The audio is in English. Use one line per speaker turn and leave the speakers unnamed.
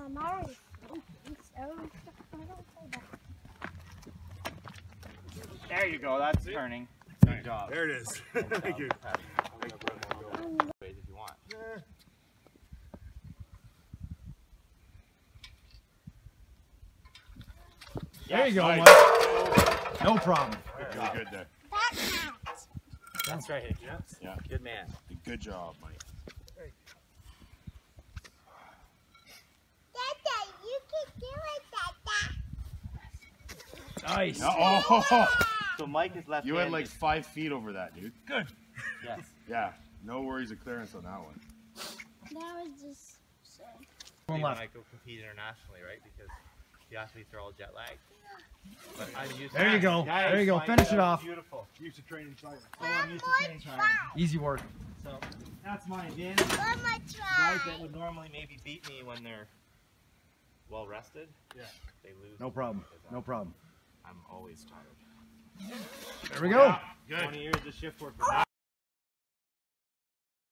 I'm already sleeping, so I don't say that.
There you go, that's turning. Good job.
There it is. Thank you.
If you want.
There you go,
nice.
Mike. No problem.
Really good there.
That's right.
Yeah.
Good man.
Good job, Mike.
Dada, you can do it, Dada.
Nice.
Oh,
So Mike is left.
you had like 5 feet over that, dude.
Good.
Yes.
Yeah. No worries of clearance on that one.
That was just so.
One
When
left.
I go compete internationally, right? Because the athletes are all jet lagged. But I'm used
There
to
you go.
Nice,
There you go.
Mike.
Finish
That
it
was
off.
Beautiful.
Used to training China.
Oh, I'm used to training time.
Easy work.
So that's my advantage.
One more
Guys
try.
that would normally maybe beat me when they're well rested, they lose.
No problem. No problem.
I'm always tired.
There we go.
Good.
20 years of shift work.